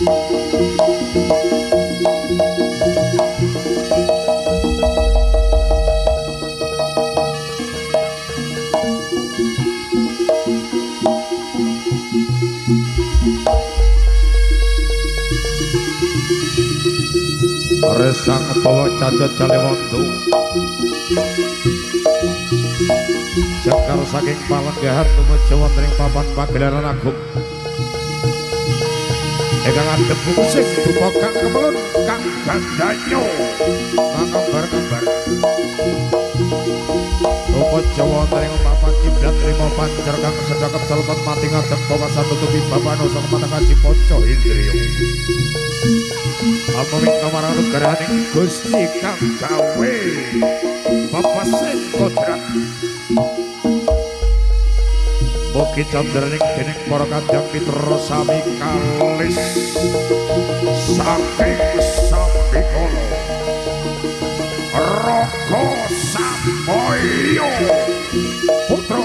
Resang bawa cacat Calemondu Jakar saking palenggahan tumuju wonten ing papan pagelaran agung ingkang adhep musik dupa Kang Kemelun Kang Gandanyo kabar-kabar tumuju wonten ing papan kiblat trima pancer kang sedekap salebet mati ngajeng kawasan nutupi babano sang matakaji Panca Indriya Amin kamarang negaraning Gusti kang gawe Bapak Sing Kodrat Mugi candraning dening para kadang mitra sami kalis saking Sambikala Raga Samboyo Putra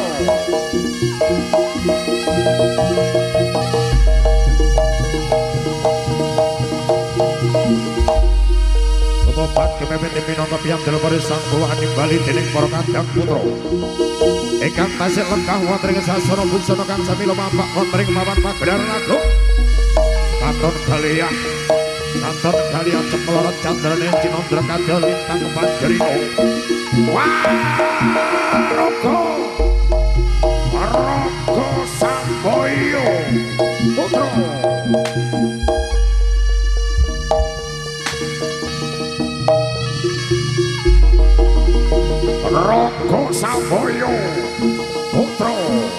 Kemobat kepepet minangka piyambak parisang bawa nimbali dening para kadang putra ingkang tasih lengkah wonten ing sasana busana kang sami lumampah wonten ing papan pagelaran agung katon kaliyan cemelara candrane cinandra kadya lintang panjerina Raga Samboyo Putra Raga Samboyo Putra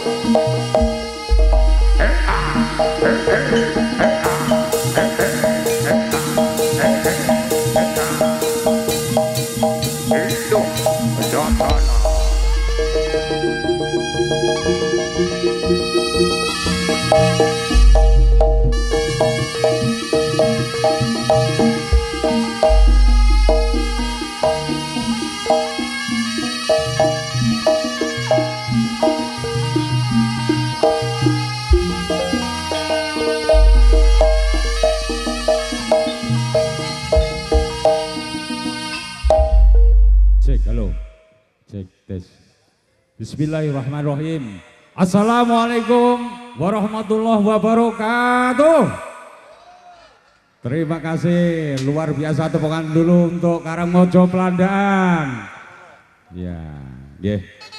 Bismillahirrahmanirrahim. Assalamualaikum warahmatullahi wabarakatuh. Terima kasih luar biasa, tepukan dulu untuk Karangmojo Pelandaan. Ya, yeah.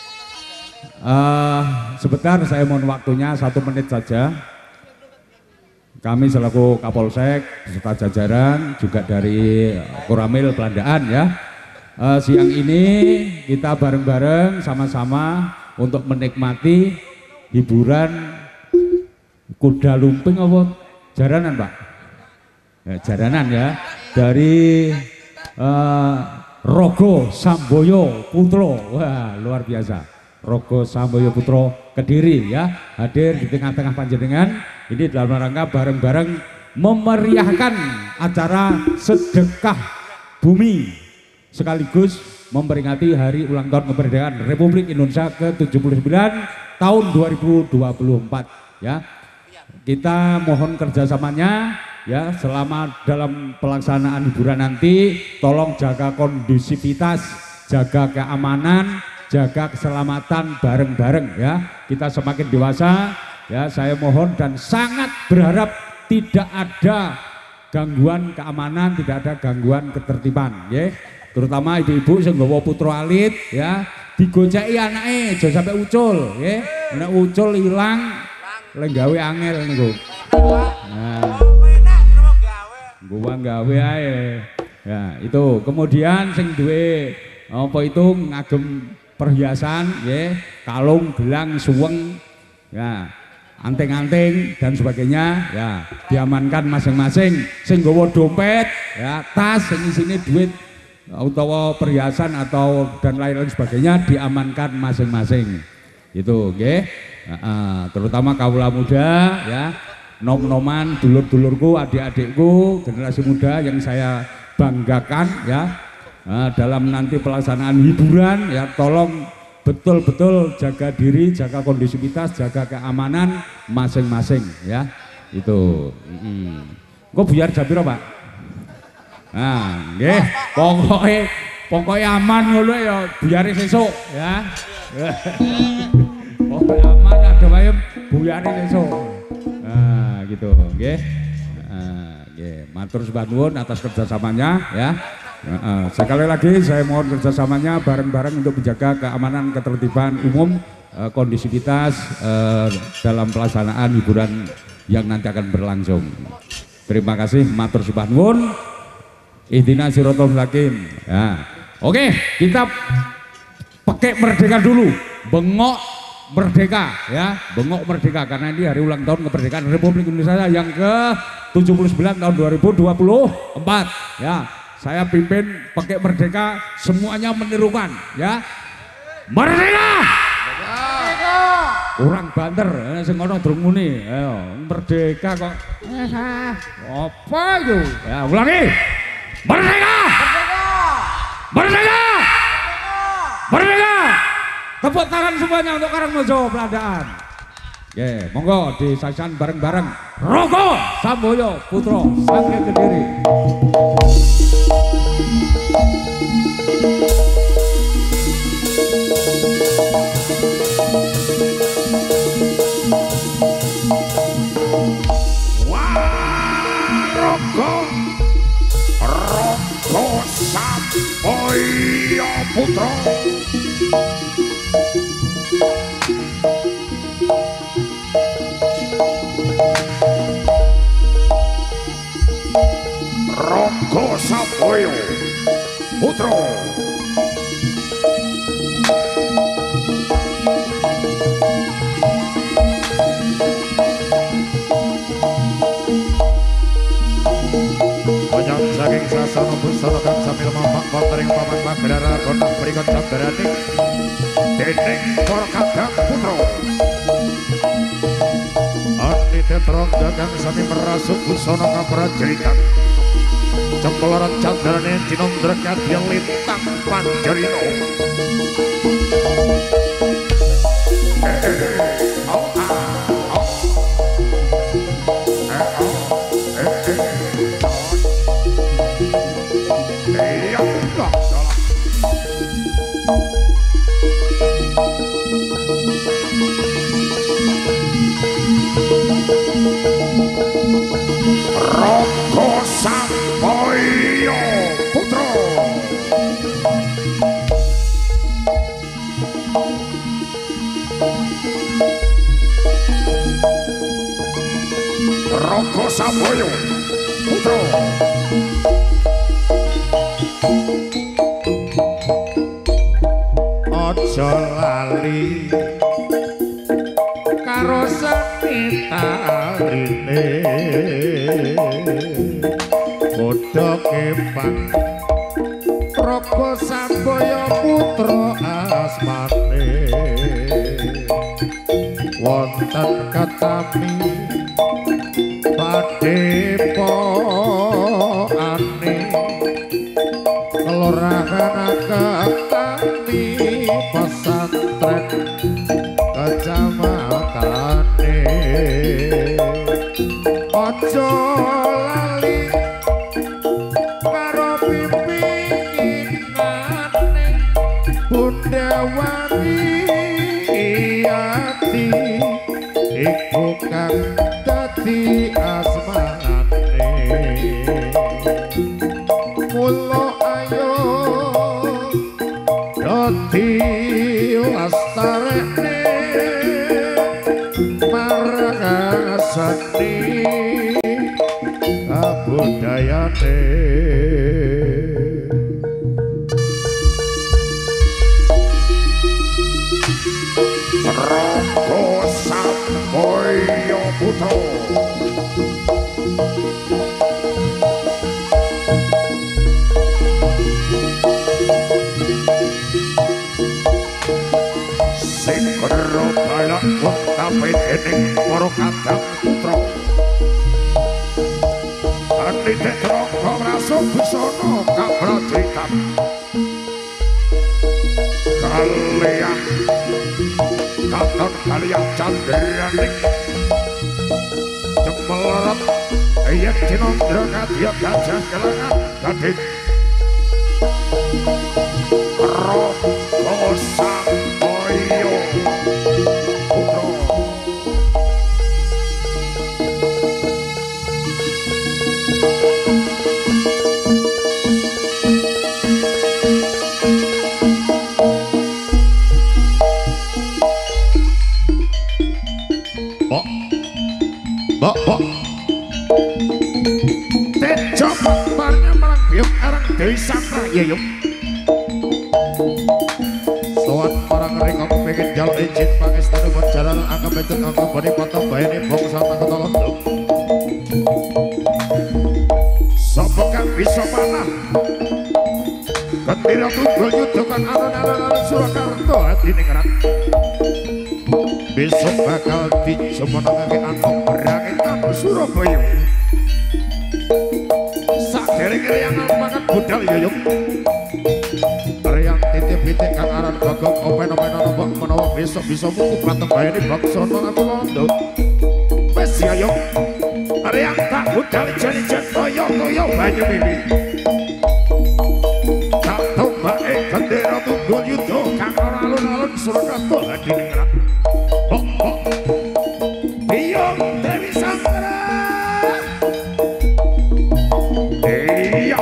Sebentar saya mohon waktunya 1 menit saja. Kami selaku Kapolsek beserta jajaran juga dari Koramil Pelandaan ya. Siang ini kita bareng-bareng sama-sama untuk menikmati hiburan kuda lumping apa jaranan Pak? Ya, jaranan ya dari Raga Samboyo Putra. Wah luar biasa, Raga Samboyo Putra Kediri ya hadir di tengah-tengah panjenengan ini dalam rangka bareng-bareng memeriahkan acara sedekah bumi sekaligus memperingati hari ulang tahun kemerdekaan Republik Indonesia ke-79 tahun 2024 ya. Kita mohon kerjasamanya ya selama dalam pelaksanaan hiburan nanti tolong jaga kondusivitas, jaga keamanan, jaga keselamatan bareng-bareng ya. Kita semakin dewasa ya, saya mohon dan sangat berharap tidak ada gangguan keamanan, tidak ada gangguan ketertiban ya. Terutama ibu-ibu sing nggawa putra alit ya digoceki anake aja sampai ucul nggih. Nek ucul ilang lek gawe angel niku. Nah. Gua gawe ae. Ya, itu. Kemudian sing duwe apa itu ngagem perhiasan nggih, kalung, gelang, suweng ya, anting-anting dan sebagainya ya diamankan masing-masing. Sing nggawa dompet ya, tas sing isine duit utawa perhiasan atau dan lain-lain sebagainya diamankan masing-masing itu nggih. Terutama kaula muda ya, nom-noman dulur-dulurku, adik-adikku, generasi muda yang saya banggakan ya dalam nanti pelaksanaan hiburan ya, tolong betul-betul jaga diri, jaga kondusivitas, jaga keamanan masing-masing ya itu. Kok buyar jam piro, Pak? Nah, nggih, pokoke aman ngono ya, buyare sesuk ya. Pokoke aman ada wae buyare sesuk. Nah, gitu, nggih. Nggih, matur sembah nuwun atas kerjasamanya ya. Sekali lagi saya mohon kerjasamanya bareng-bareng untuk menjaga keamanan ketertiban umum, kondisivitas dalam pelaksanaan hiburan yang nanti akan berlangsung. Terima kasih, matur sembah nuwun. Ihdina siratal mustaqim. Ya. Oke, kita pakai merdeka dulu. Bengok merdeka ya, bengok merdeka karena ini hari ulang tahun kemerdekaan Republik Indonesia yang ke-79 tahun 2024 ya. Saya pimpin pakai merdeka, semuanya menirukan ya. Merdeka! Merdeka! Kurang banter, sing ngono durung muni. Ayo, merdeka kok. Apa itu? Ya, ulangi. Merdeka! Merdeka! Merdeka! Merdeka! Tepuk tangan semuanya untuk Karangmojo Peladaan. Oke, monggo disaksikan bareng-bareng. Roko Samboyo Putro Sangge Kediri. Roko Samboyo Putro. Roko Samboyo Putro. Saking sasana busana kang sambil mampak wonten paman Magdara kono berikut sabdaraning dening para kadang putra. Ati tetrangga kang sami merasuk busana kaprajuritan. Cempelaran candrane cinondra kadya lintang panjarina. Roko Samboyo Putro. Roko Samboyo Putro. Aja lali karo seni tarine, padha kepang Roko Samboyo Putro asmane. Wonten katami padhepokane kelurahan Katami pesantren kejamatane. Aja lali karo pipinane Bunda Wariati iku kang dadi asmane. Mula ayo dadi lestarekne marang seni kabudayane. Roko Samboyo Putro. Sing karo balak utawi dening para kadang putra. Ati tetrangga ngrasuk busana kaprajuritan. Kaliyan katon kaliyan candraning cemeret Yen Cinondra kadya gajah kelangan Gading Roko Samboyo Putra Bok Tejo Barnya marang biok arang Dewi Sandra Yeyuk Soan marang reka kepingin jaluk izin pangestanu menjalan angka becet angka bani patah bayani bong sama ketolong Sopo kang bisa panah Ketira tunggul yudukan alun-alun Surakarta hati ningrat Besok bakal dijemenangake anak berangitan Surabaya Sakdere-kere yang mangan budal yoyok Riang titik-titik kang aran bagong open-open nombok menawa besok bisa buku patembayani baksono aku londo Wes yoyok Riang tak budal jen-jen toyo-toyo banyu mimi Tak tombae gendera tunggul yudo kang alun-alun Surakarta hadi ningrat Biyong Dewi Sandra Iya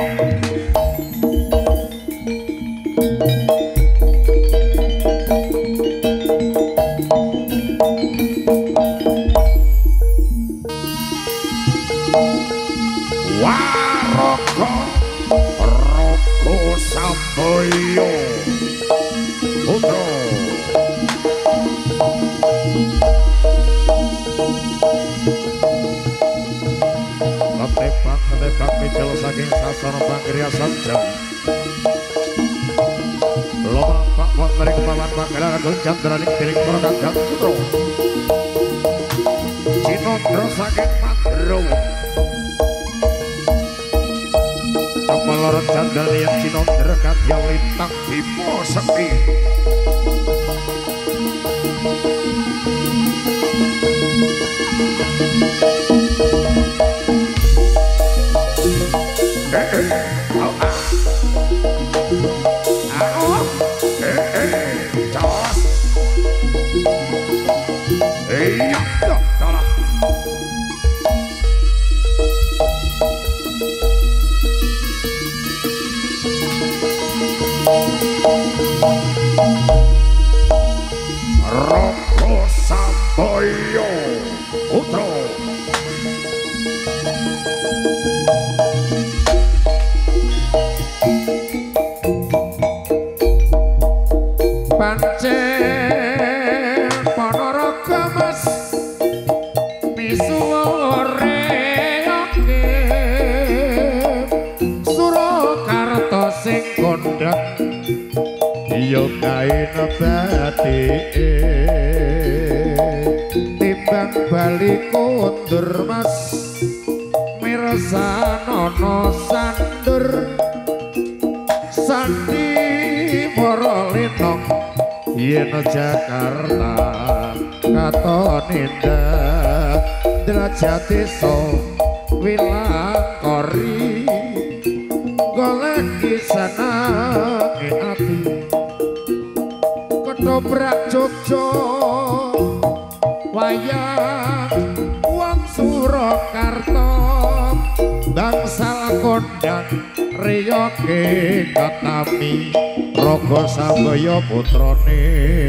Waroko Roko Samboyo Putra Ketebak mijil saking sasana pangriasan Jawi Lomapak wonten pawan panggilan gonjang draning dening para kadang putra Cinondra saking Mandrowo Cemelorot jandalian Cinondra kadya lintang Bima Sekti Roko Samboyo Putra Pancen Ponorogo Mas misuwure oke Surakarta sing kondhang yo kae nebati timbang bali kundur Mas mirsanono sandur sandi morolino yen Jakarta katon indah derajat desa wilangkori golek senange ati ketoprak Jogja wayang wong Surakarta bangsal kondang riyoke ketami Roko Samboyo putrane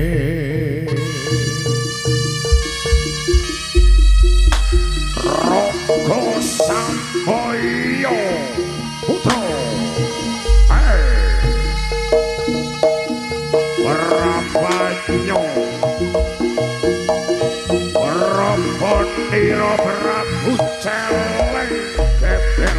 Roko Samboyo putra Rabanyo Rabboniro Prabu Celeng Gebel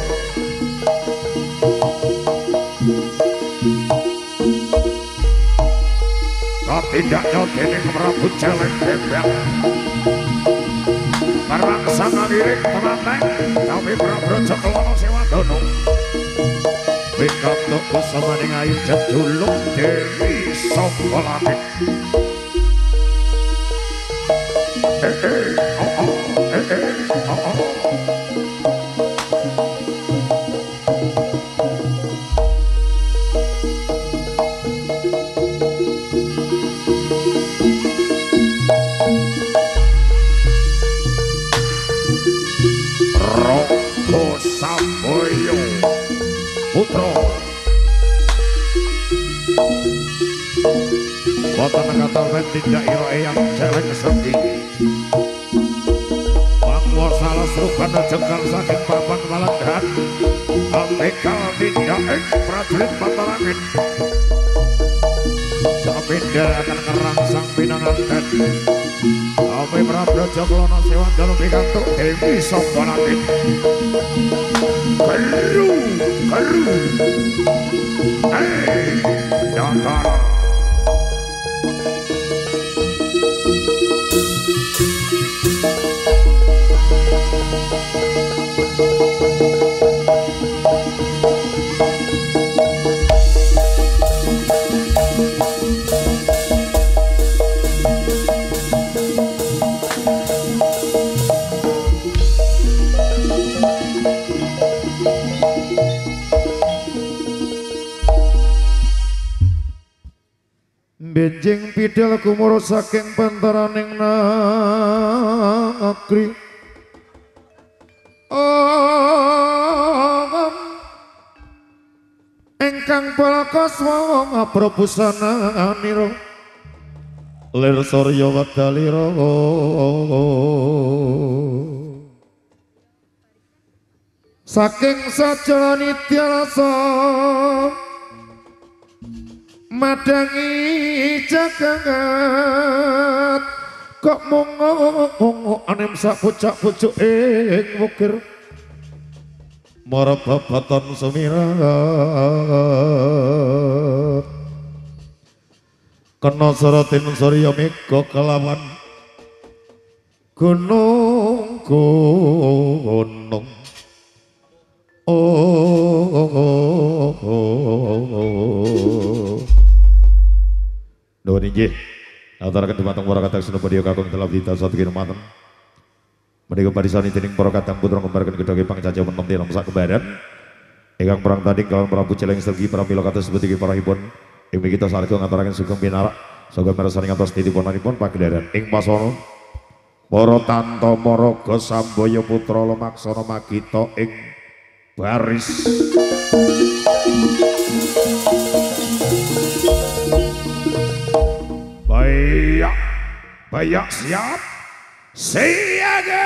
Katindaknya dening Prabu Celeng Gebel Marang sang lirik temateng kami Prabraja Kelana Sewadono Wikap tuku samaning ayu jejulung Dewi saka langit Roko Samboyo Putro Boten kata men tidak iro yang celeng sepi Bangwa salah serupan jengkal saking papan Malanggan Ambekal tidak prajurit Pantarangin Sapinda akan ngerangsang pinanganten Ame Prabojo Klono Sewan dalam pikantuk Dewi Sombonangin Keru Datara Benjing pidal kumuro saking pantaraning negeri Engkang palakaswa ngapropusana niro lir surya wedalira saking sajana nitya rasa madangi jagat kok mongo anem sak pucak-pucuk ing wukir marap babatan sumirat kena saratin surya mega kelawan gunung Nuhun inggih aturaken dumateng para kadang senepadiya kakung dalam dita satu kinematen menika parisani dening para kadang putra kembarken gedhe pangcaca menem tilam sak kembaran ingkang perang tanding kalawan Prabu Celeng Sergi pramila kados seperti parahipun ing kita sarga ngaturaken sugeng pinarak saga mirsani ngantos titipunanipun pagelaran ing pasana para Tantama Raga Sambaya putra Lemaksana Magita ing baris Bayak siap siaga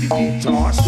iki jos.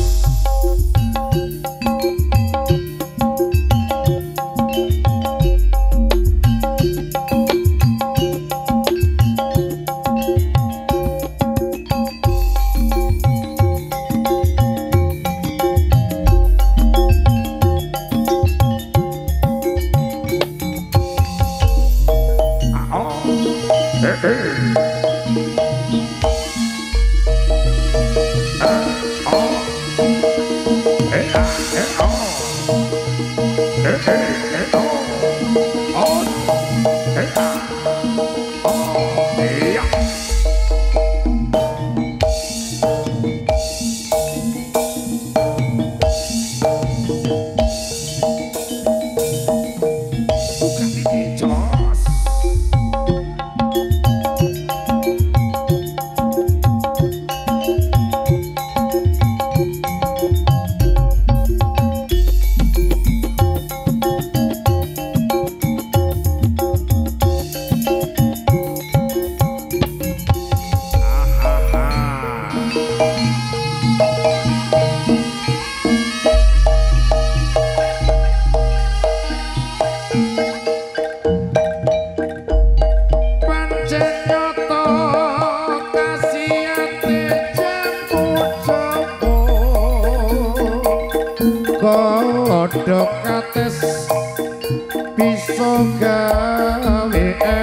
Kodhok kates bisa gawe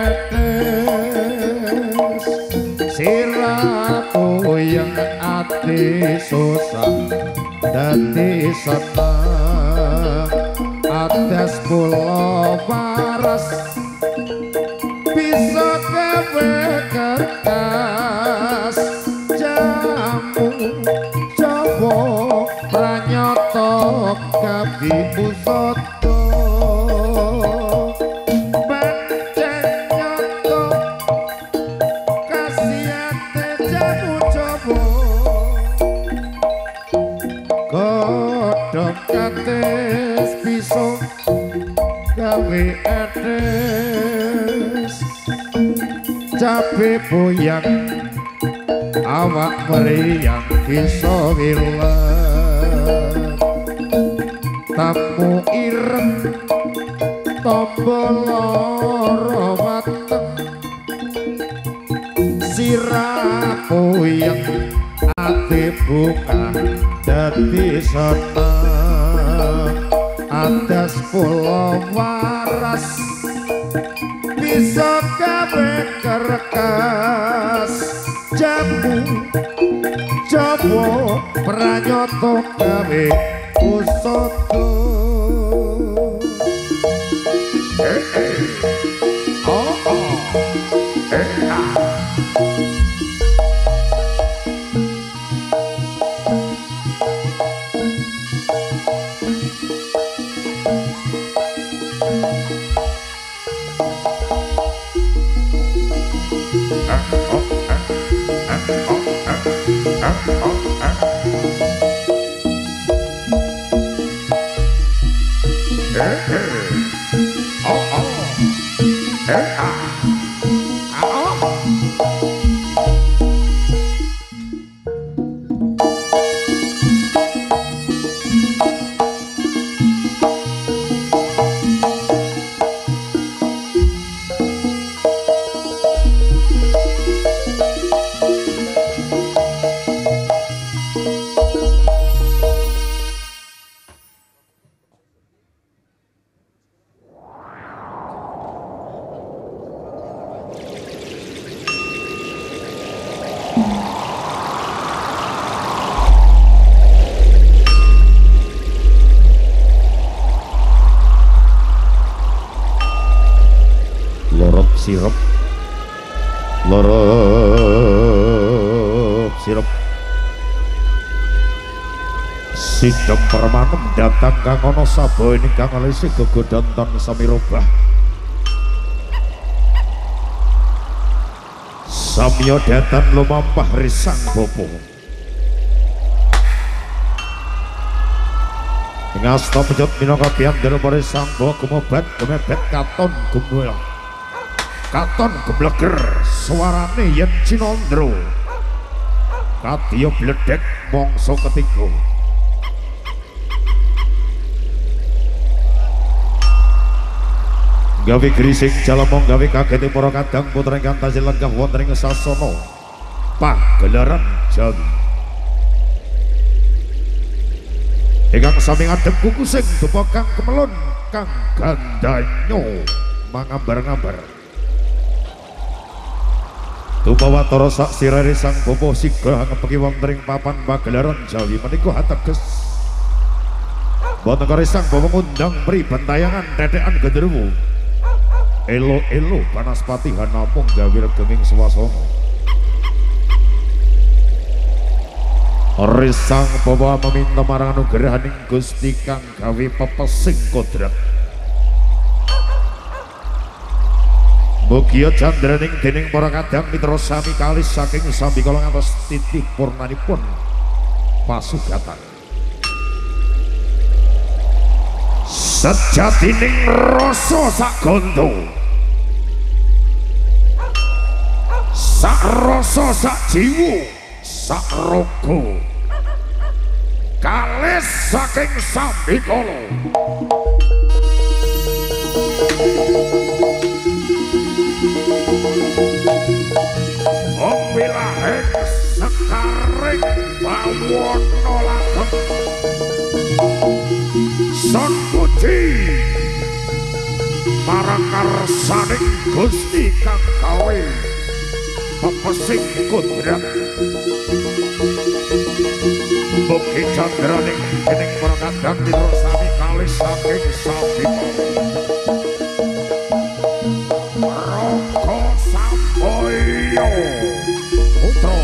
etes siraku yang ati susah dadi seneng ates kula waras bisa gawe kertas jamu Jawa pranyata kabi usoto pancen nyoto kasiate jamu Jawa kodhok kates bisa gawe etes cabe boyang awak meriang bisa wilang tamu ireng tombol loro wateng siraku yang ati buka dadi seneng adas kula waras bisa gawe kerkas jamu Jawa pranyata gawe usoto sirop sidem permanem datang kang ana sabo ini kang alisi gegodonton samirobah samya datan lumampah risang bopo ngasta pejot minangka piandhara pare sang bawa kumobat kemebet katon gumul katon gebleger suarane yen cinondro Kadya bledek mangsa ketiga. Gawe grising jalemong gawe kagete para kadang putra ingkang tasih lenggah wonten ing sasana pagelaran Jawi. Ingkang sami ngadhep kukusing dupa kang kemelun kang gandanyo mangambar-ngambar. Dupa watara sak sirare sang bapa sigra ngepeki wonten ing papan pagelaran Jawi menika ateges boten kare sang bapa ngundang mriben tayangan tetekan genderuwo. Elo-elo Banaspati hanamung gawe regenging swasana. Risang bapa meminta marang anugrahaning Gusti kang gawe pepesing kodrat. Mugia candraning dening para kadang mitra sami kalis saking sambikala ngantos titik purnanipun pasugatan. Sejatining rasa sak gondo, sak rasa sak jiwa, sak raga kalis saking sambikala. Ombilahing sekaring bawana langgeng Son puji marang karsaning Gusti kang gawe pepesing kodrat. Mugi candraning dening para kadang mitra sami kalis saking sambikala. Raka Samboyo Putra.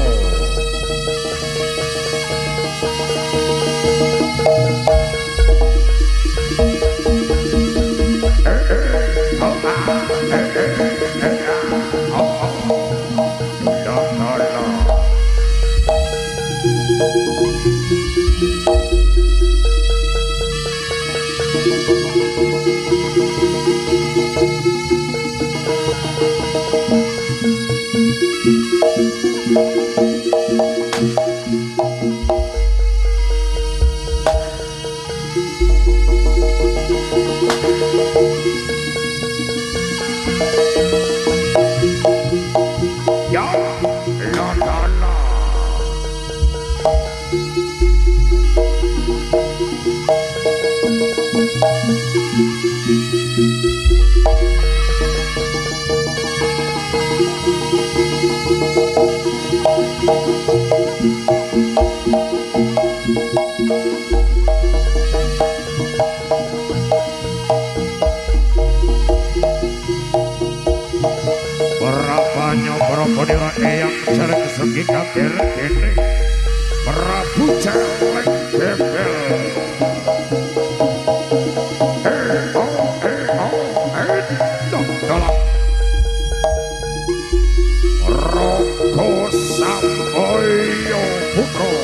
Segi kader dene Prabu Celeng Bebel. Dalam Raka Samboyo Putra.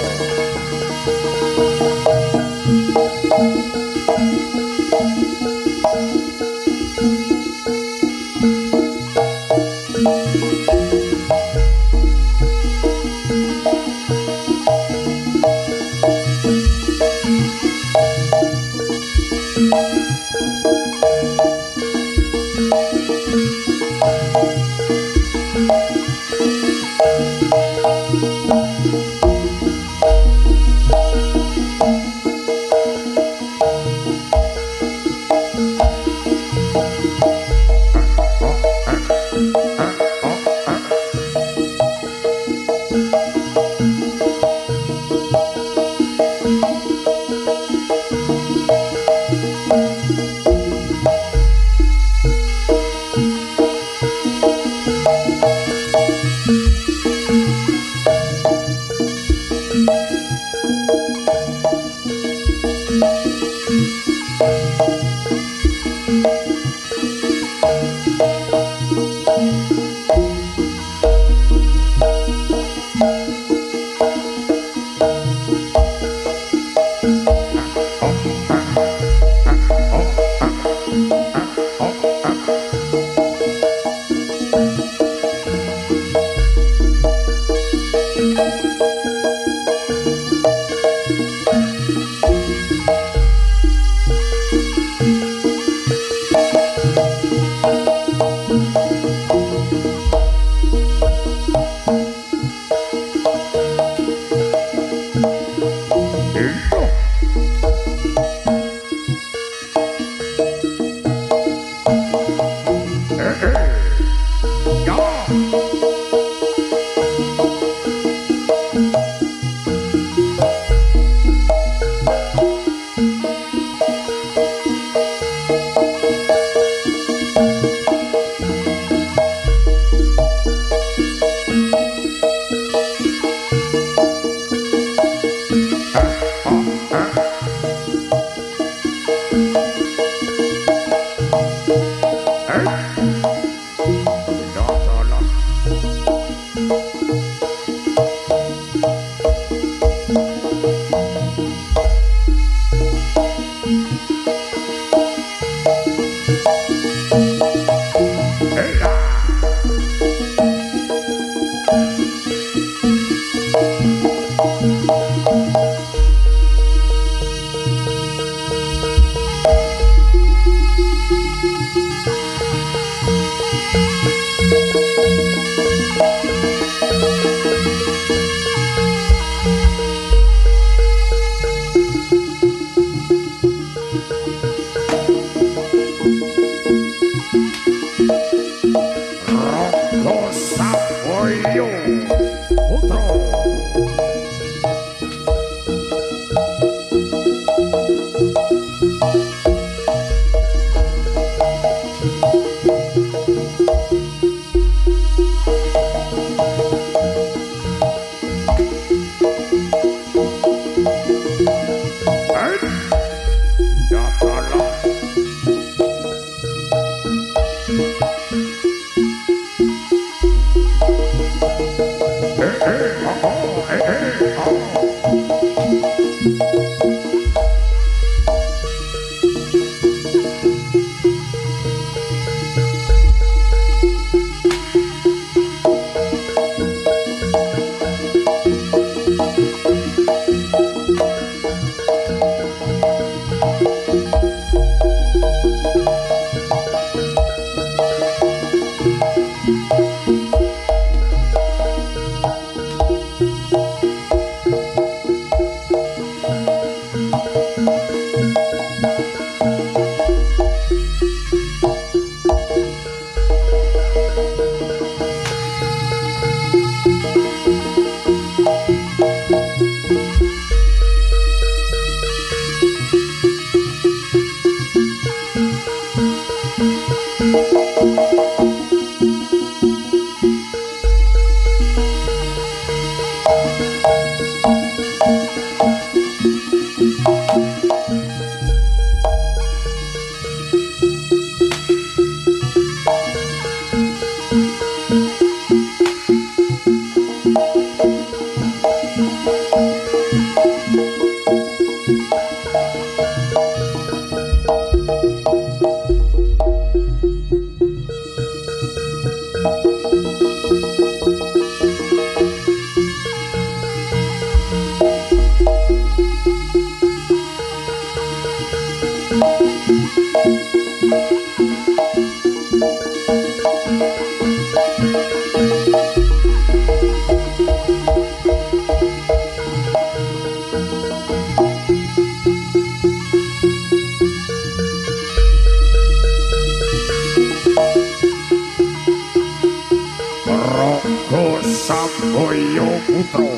Samboyo Putro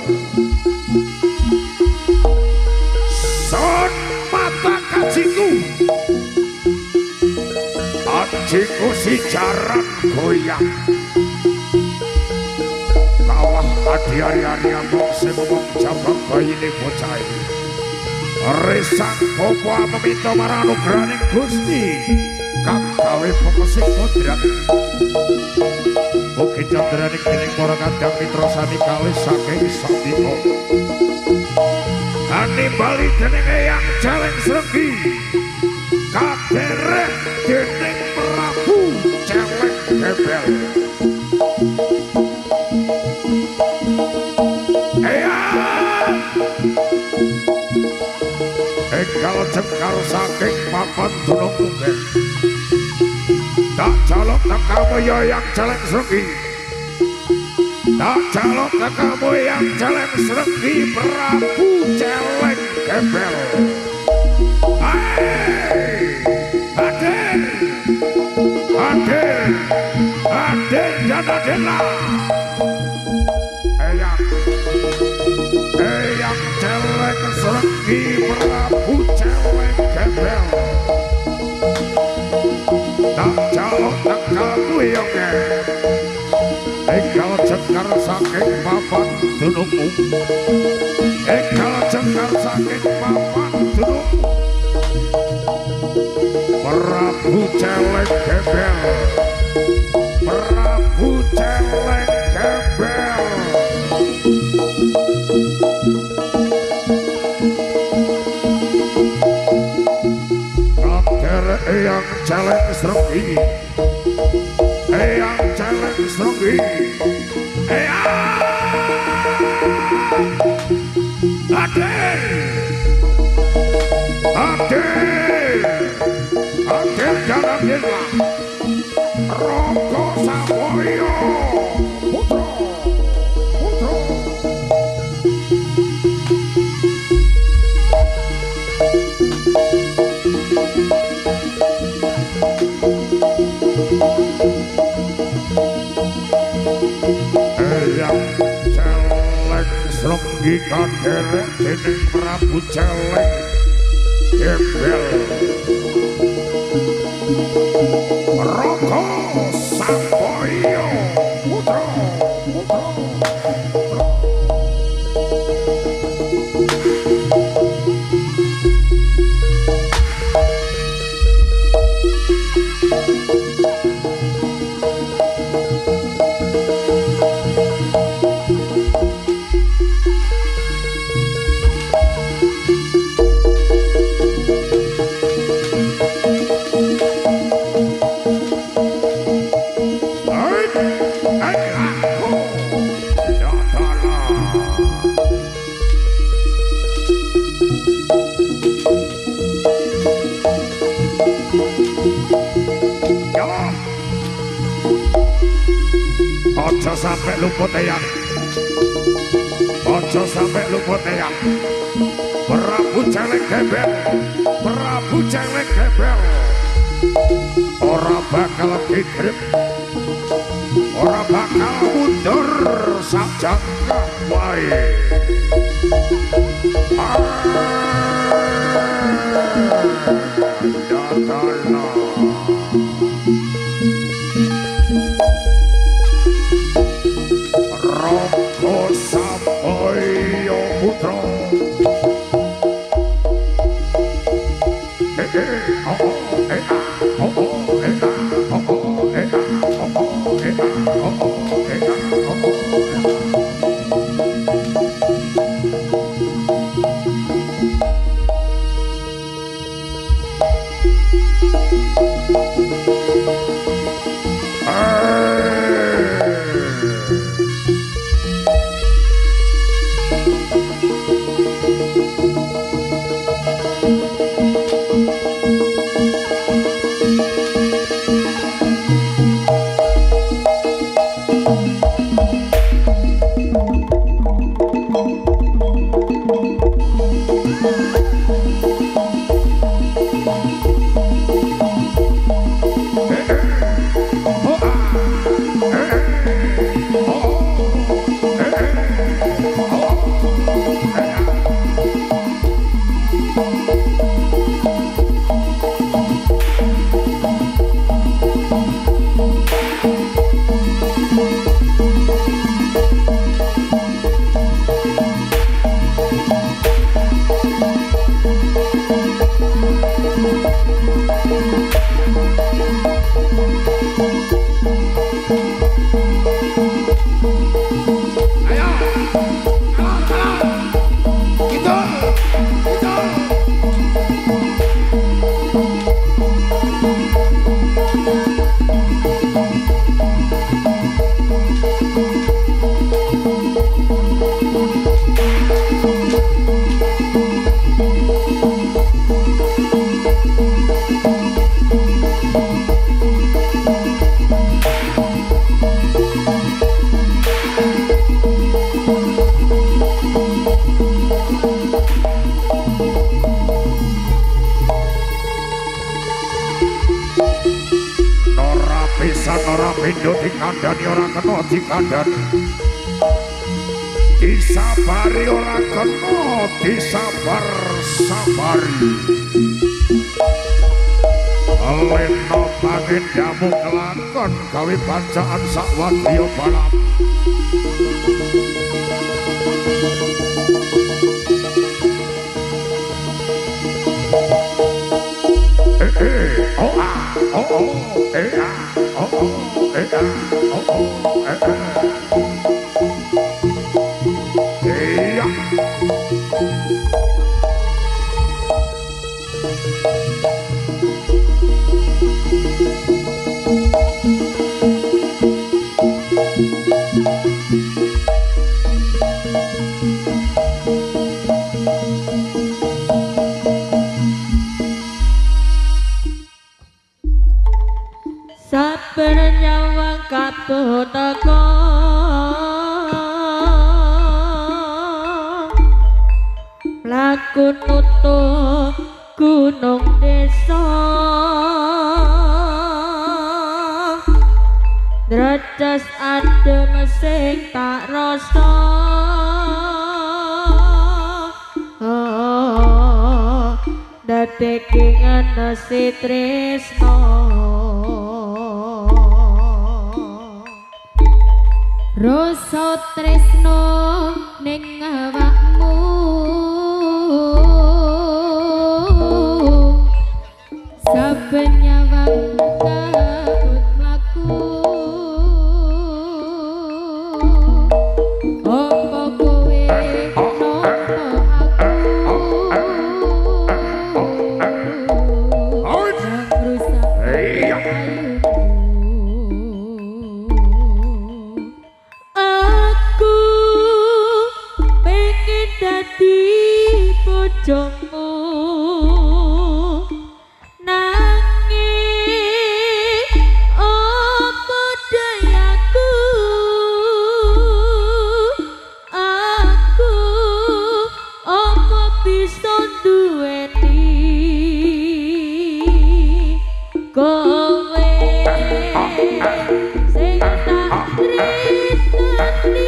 Son mata kajiku Ajiku si jaran goyang Kawah adi-ari-ari amok semong jabang bayi ini bocah Resang popo meminta marano graning gusti Kang gawe pemesik kodrat Bukit Candraning dening para kadang mitra sani kalih saking Sandika Kanibali dening Eyang Jaleng Srenggi kaderek dening Prabu Celeng Gebel Eyang enggal jengkar saking papan dunung munggah tak calok tekamu Eyang Jaleng Srenggi tak calok tekamu Eyang Jaleng Srenggi Prabu Celeng Gebel hadir hadir hadir dan hadirlah Eyang Jaleng Srenggi Prabu Celeng Gebel tak calok tekamu enggal jengkar saking papan dunungmu enggal jengkar saking papan dunungmu Prabu Celeng Gebel Prabu Celeng Gebel kader Eyang Jaleng Srenggi Eyang Jaleng Srenggi Eyang hadir hadir hadir dalam dirilah Roko Samboyo Putro Putro Eyang Jaleng Srenggi kaderek dening Prabu Celeng Gebel Roko Samboyo Putro Putro Ojo sampai luput Eyang Ojo sampai luput Eyang Prabu Celeng Gebel Prabu Celeng Gebel ora bakal kigrip ora bakal mundur sajangka wae datana Roko Samboyo Putro pisan ora pindho dikandani ora kena dikandani disabari ora kena disabar-sabari Leno pagendamu kelakon gawe bacaan sakwadya balam saben nyawang katuh teka mlaku nutuh gunung desa dracas adem sing tak rasa dadeke ngenesi tresno rasa tresno ning awakmu saben nyawang kabut mlaku apa kowe nampa aku nang rusak bojomu nanging apa dayaku aku apa bisa duweni kowe sing tak tresnani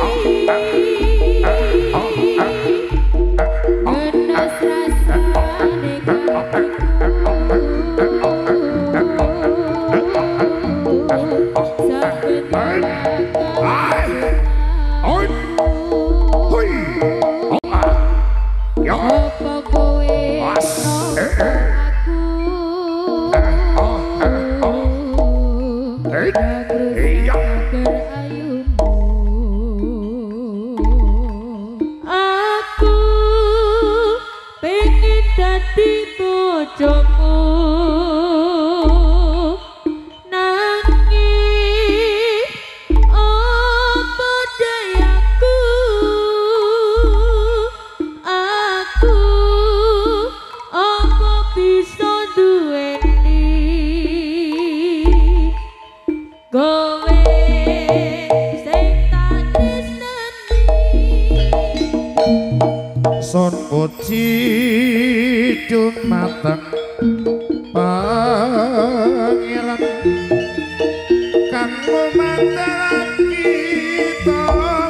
aku pengen dadi bojomu nanging apa dayaku aku apa bisa duweni kowe sing tak tresnani son puji dumateng pangeran kang lumantar kita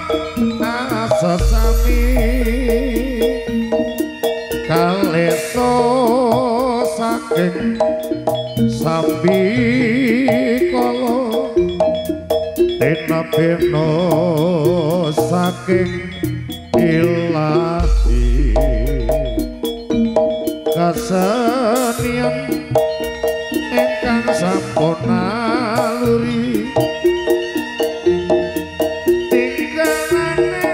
asasami kalesa saking sambi kala tenabena saking ilahi kasenian ingkang sampun naluri tinggalane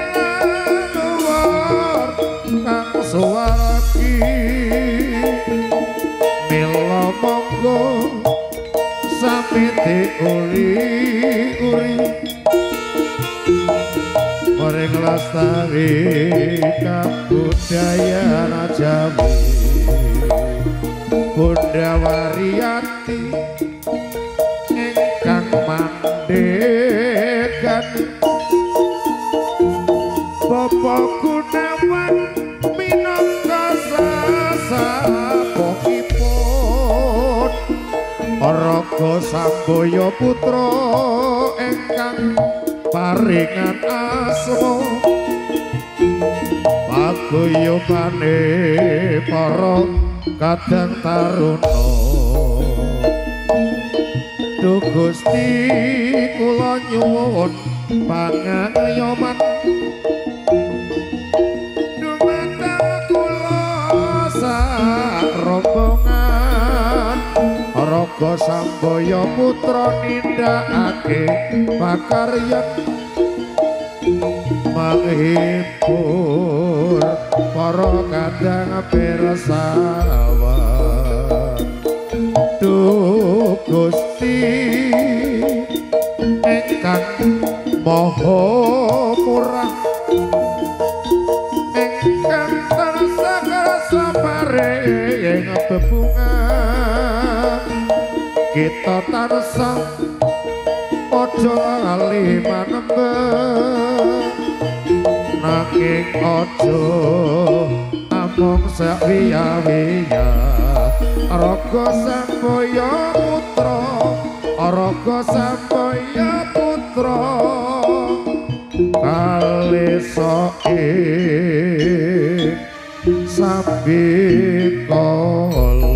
luar kang suwargi mila monggo sami diuli-uli maring lestari kabudayaan Jawa Bunda Wariati ingkang mandekan Bapak Gunawan minangka sasapokipun para Raga Sambaya putra ingkang paringan asma paguyubane para kadang taruna Duh Gusti kula nyuwun pangayoman dumateng kula sak rombongan Raga Sambaya putra nindakake pakaryan manghibur para kadang pirsawan Duh Gusti ingkang maha murah ingkang tansah saparing bebungan kita tansah aja lali manembah nanging aja amung sawiya-wiya Raga Sambaya putra Raga Sambaya putra kalesa ing sambikala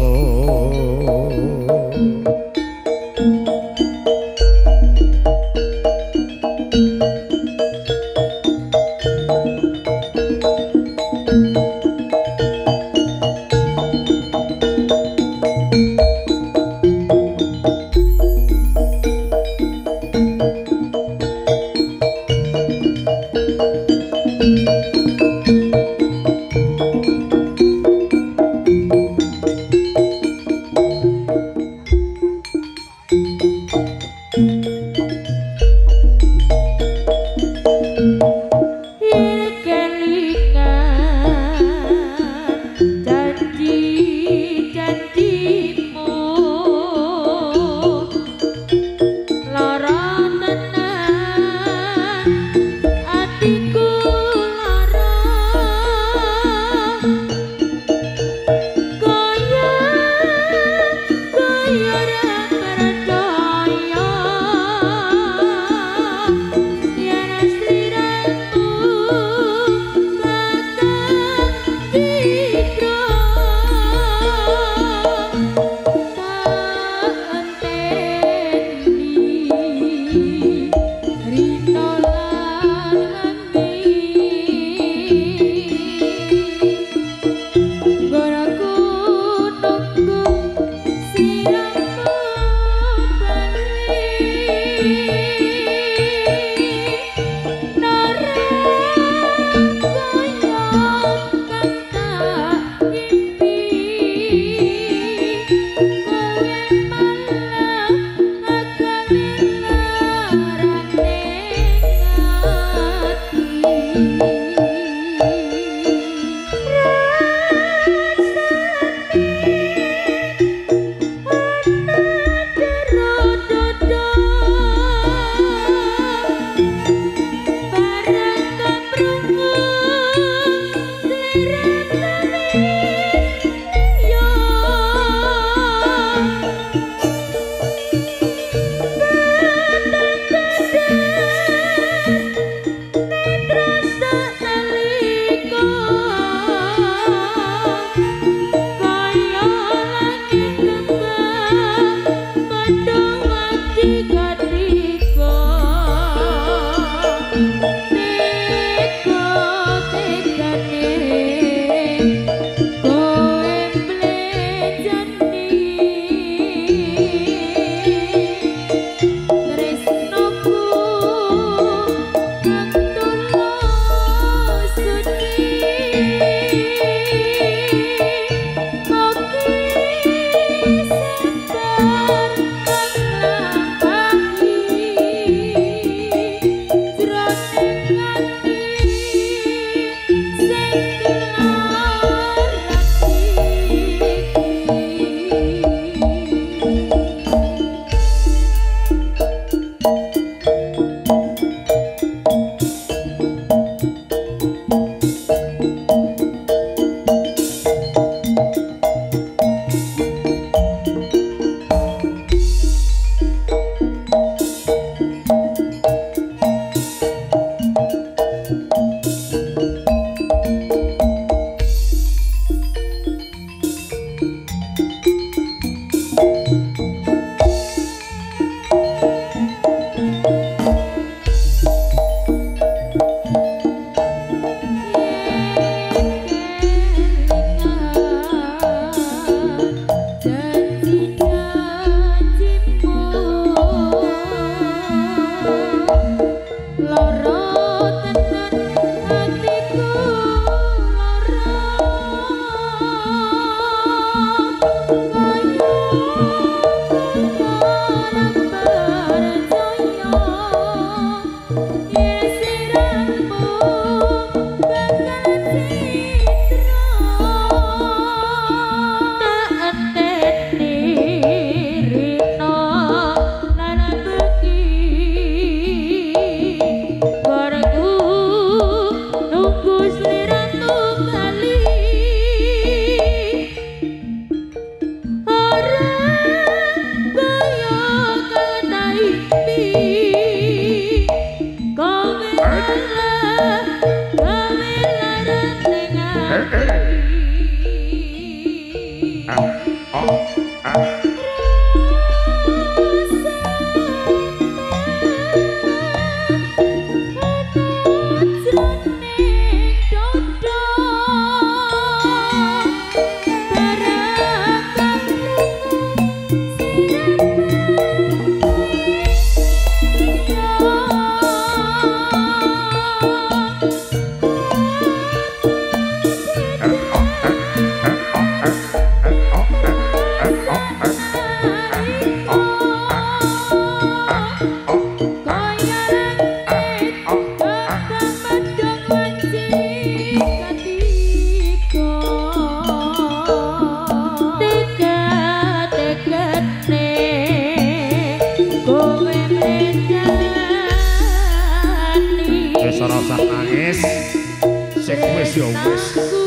Rasa nangis sing wis ya wis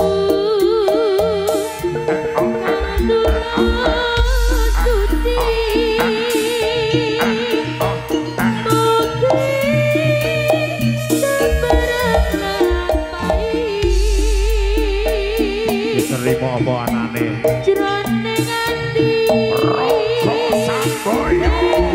diterima apa anane jroning ati rasa samboyo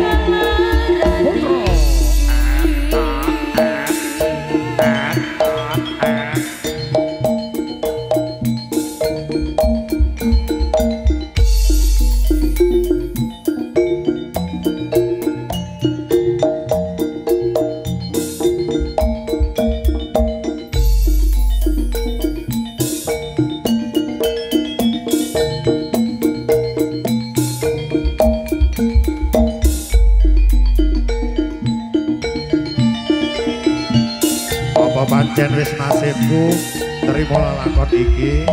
pancen wis nasibku terima lakon iki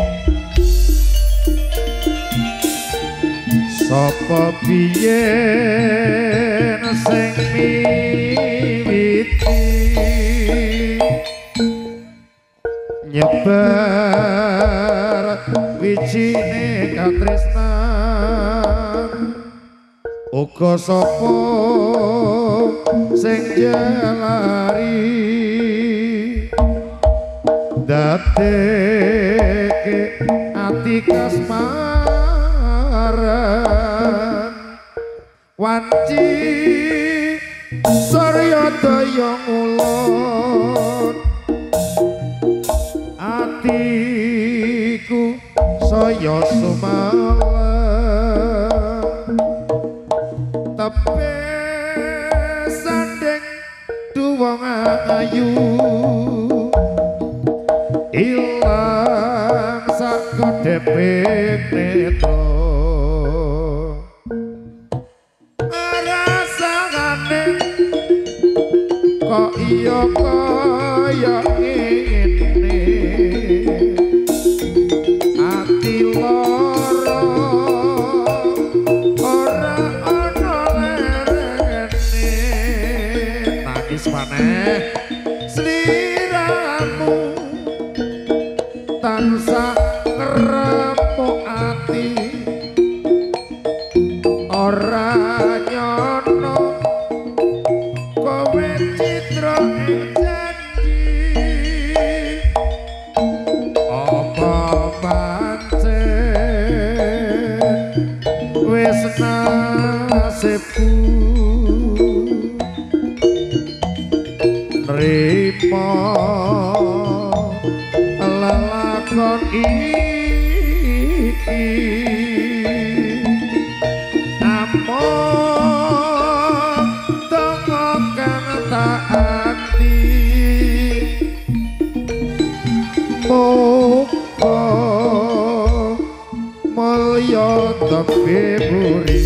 sapa biyen sing miwiti nyebar wijine katresnan uga sapa sing jalari dadeke ati kasmaran wanci sarya daya ngulon atiku saya sumalang tepe sandeng duwong ayu ilang sakodheping netra rasane kok iya kaya ngene ati lara ora ana lerene nangis maneh sliramu tansah ngremuk ati ora nyono kowe citra ing janji apa pancen wis nasibku nrimo lakon iki namung donga kang taati muga mulya tembe buri